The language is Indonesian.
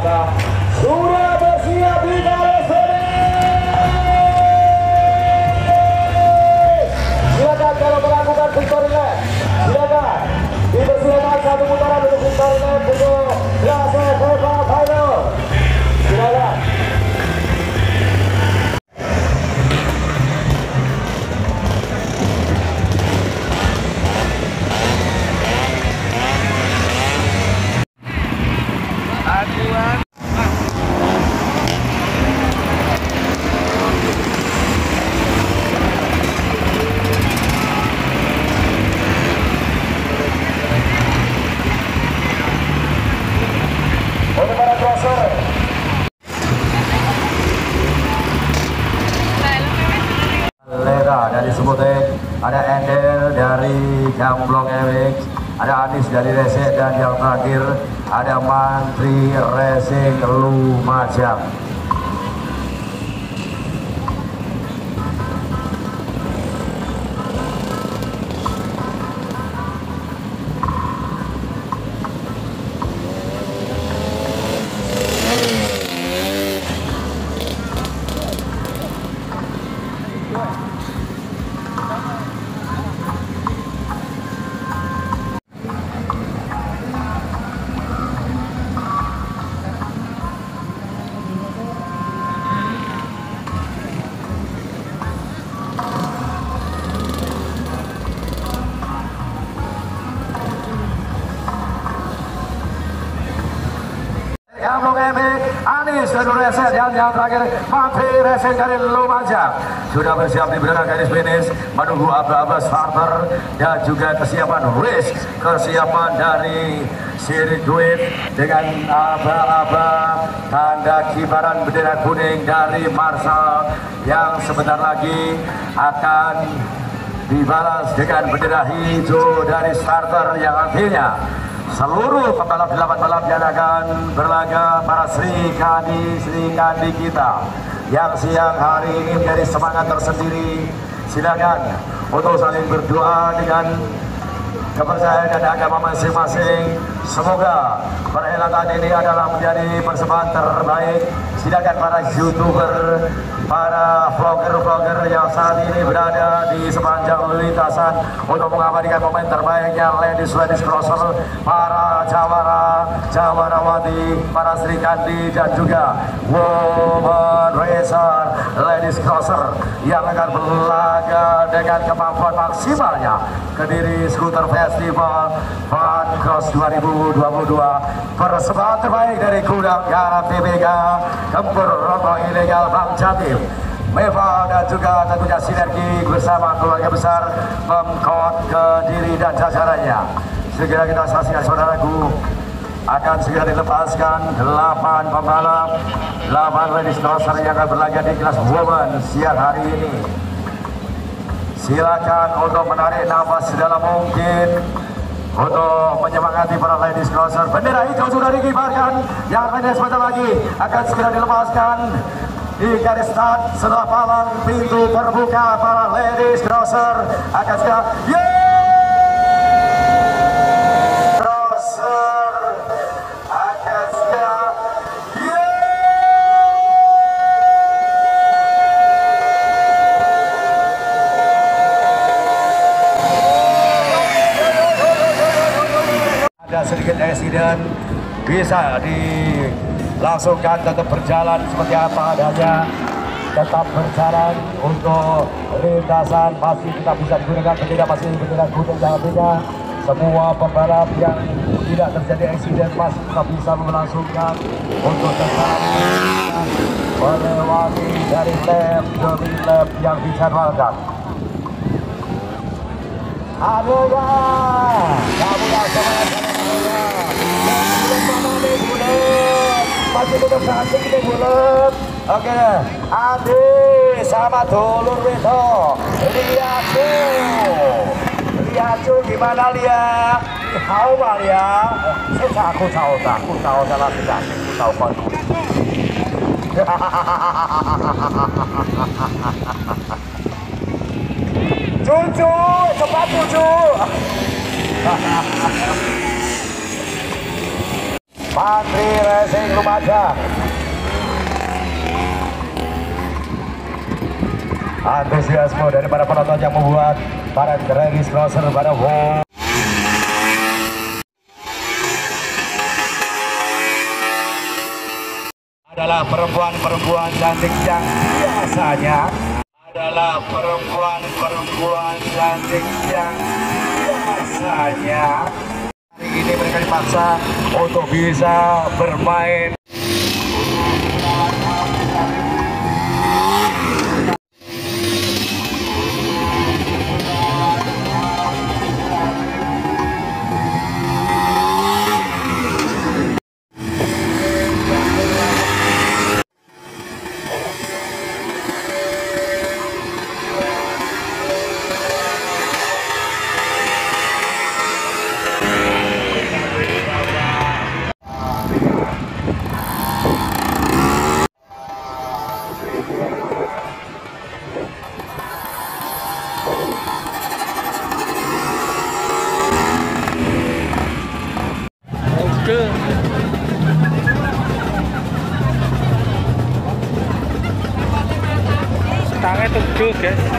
apakah sudah bersiap di garis finish? Silakan kalau melakukan victory lap, silakan dipersilakan satu putaran untuk victory lap untuk Class F final. Silakan. Dari Subotek, ada Ender dari Gamblong MX, ada Anis dari Resek, dan yang terakhir ada Mantri Racing Lumajang. Gamblong MX, Anis dari Resek, dan yang terakhir Mantri Racing dari Lumajang sudah bersiap di belakang garis finish menunggu aba-aba starter dan juga kesiapan race, kesiapan dari sirkuit dengan aba-aba tanda kibaran bendera kuning dari Marshall yang sebentar lagi akan dibalas dengan bendera hijau dari starter yang artinya seluruh pembalap 8 balap yang akan berlaga para Sri Kandi kita yang siang hari ini menjadi semangat tersendiri. Silakan untuk saling berdoa dengan kepercayaan dan agama masing-masing. Semoga perhelatan ini adalah menjadi persembahan terbaik. Silakan para YouTuber, para vlogger-vlogger yang saat ini berada di sepanjang lintasan untuk mengabadikan momen terbaiknya ladies crosser, para jawarawati, para Sri Kandi, dan juga woman racer ladies crosser yang akan berlaga dengan kemampuan maksimalnya Kediri Skuter Festival Fun Cross 2022. Persembahan terbaik dari Gudang Garam TBK, Tempur Rokok Ilegal Bang Jatim, Meva, dan juga tentunya sinergi bersama keluarga besar Pemkot Kediri dan jajarannya. Segera kita saksikan saudaraku, akan segera dilepaskan 8 pembalap, 8 ladies crosser yang akan berlaga di kelas woman siang hari ini. Silakan untuk menarik nafas sedalam mungkin untuk menyemangati para ladies crosser. Bendera hijau sudah dikibarkan, yang hanya sebentar lagi akan segera dilepaskan di garis start. Setelah palang pintu terbuka, para ladies crosser akan segera sedikit eksiden bisa dilangsungkan, tetap berjalan seperti apa adanya, tetap berjalan untuk lintasan masih kita bisa digunakan bendera, masih bendera kuning dan artinya semua pembalap yang tidak terjadi eksiden masih kita bisa melangsungkan untuk tetap melewati dari lap demi lap yang dijadwalkan. Aduh, kamu semangat. Masih tetap cantik ini bulat. Oke, Andi sama dulur itu Liacu gimana Lia? Tahu pak Lia? Aku tahu dalam tidak aku tahu kau. Cucu, cepat cucu. Mantri Racing Lumajang. Antusiasme dari para penonton yang membuat para Travis Crosser pada adalah perempuan-perempuan cantik yang biasanya adalah perempuan-perempuan cantik yang biasanya hari ini mereka dipaksa untuk bisa bermain. Tangannya tuh guys.